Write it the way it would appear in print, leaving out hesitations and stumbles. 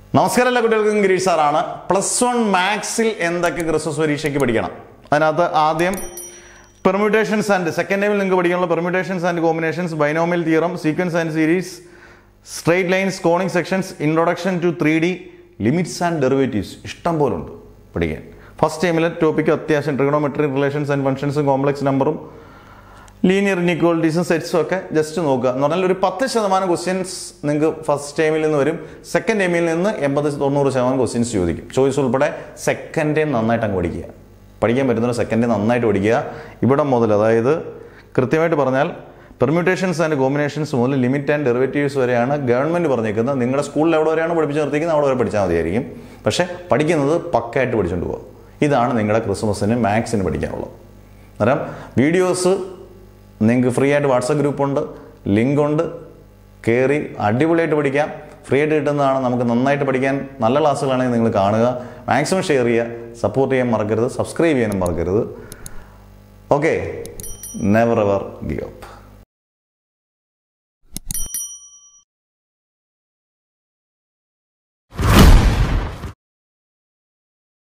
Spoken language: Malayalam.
നമസ്കാരം എല്ലാ കുട്ടികൾക്കും ഗിരീഷ് സാറാണ്. +1 മാത്സിൽ എന്തൊക്കെ ക്രിസ്മസ് പരീക്ഷയ്ക്ക് പഠിക്കണം? അതിനകത്ത് ആദ്യം പെർമ്യൂട്ടേഷൻസ് ആൻഡ് സെക്കൻഡ് ടൈമിൽ നിങ്ങൾക്ക് പഠിക്കാനുള്ള permutations and combinations, binomial theorem, sequence and series, straight lines, conic sections, introduction to 3D, limits and derivatives ഇഷ്ടം പോലെ ഉണ്ട് പഠിക്കാൻ. ഫസ്റ്റ് ടൈമിലെ ടോപ്പിക്ക് അത്യാവശ്യം ട്രിഗണോമെട്രി, റിലേഷൻസ് ആൻഡ് ഫംഗ്ഷൻസും, കോംപ്ലക്സ് നമ്പറും, ലീനിയർ ഇൻഇക്വാലിറ്റീസും സെറ്റ്സും ഒക്കെ ജസ്റ്റ് നോക്കുക. എന്ന് പറഞ്ഞാൽ ഒരു 10% ക്വസ്റ്റ്യൻസ് നിങ്ങൾക്ക് ഫസ്റ്റ് ടൈമിൽ നിന്ന് വരും. സെക്കൻഡ് ടൈമിൽ നിന്ന് 80-90% ക്വസ്റ്റ്യൻസ് ചോദിക്കും. ചോയ്സ് ഉൾപ്പെടെ സെക്കൻഡ് ടൈം നന്നായിട്ട് അങ്ങ് പഠിക്കുക. പഠിക്കാൻ പറ്റുന്ന സെക്കൻഡ് ടൈം നന്നായിട്ട് പഠിക്കുക. ഇവിടെ മുതൽ, അതായത് കൃത്യമായിട്ട് പറഞ്ഞാൽ പെർമ്യൂട്ടേഷൻസ് ആൻഡ് കോമ്പിനേഷൻസ് മുതൽ ലിമിറ്റ് ആൻഡ് ഡെറിവേറ്റീവ്സ് വരെയാണ് ഗവൺമെൻറ് പറഞ്ഞേക്കുന്നത്. നിങ്ങളുടെ സ്കൂളിൽ എവിടെ വരെയാണ് പഠിപ്പിച്ച് നിർത്തിക്കുന്നത് അവിടെ വരെ പഠിച്ചാൽ മതിയായിരിക്കും. പക്ഷേ പഠിക്കുന്നത് പക്കയായിട്ട് പഠിച്ചുകൊണ്ട് പോകുക. ഇതാണ് നിങ്ങളുടെ ക്രിസ്മസിന് മാത്സിന് പഠിക്കാനുള്ളത്. അന്നേരം വീഡിയോസ് നിങ്ങൾക്ക് ഫ്രീ ആയിട്ട് വാട്സപ്പ് ഗ്രൂപ്പുണ്ട്, ലിങ്ക് ഉണ്ട്, കയറി അടിപൊളിയായിട്ട് പഠിക്കാം. ഫ്രീ ആയിട്ട് കിട്ടുന്നതാണ്. നമുക്ക് നന്നായിട്ട് പഠിക്കാൻ നല്ല ക്ലാസ്സുകളാണെങ്കിൽ നിങ്ങൾ കാണുക, മാക്സിമം ഷെയർ ചെയ്യുക, സപ്പോർട്ട് ചെയ്യാൻ മറക്കരുത്, സബ്സ്ക്രൈബ് ചെയ്യാനും മറക്കരുത്. Okay, never ever give up.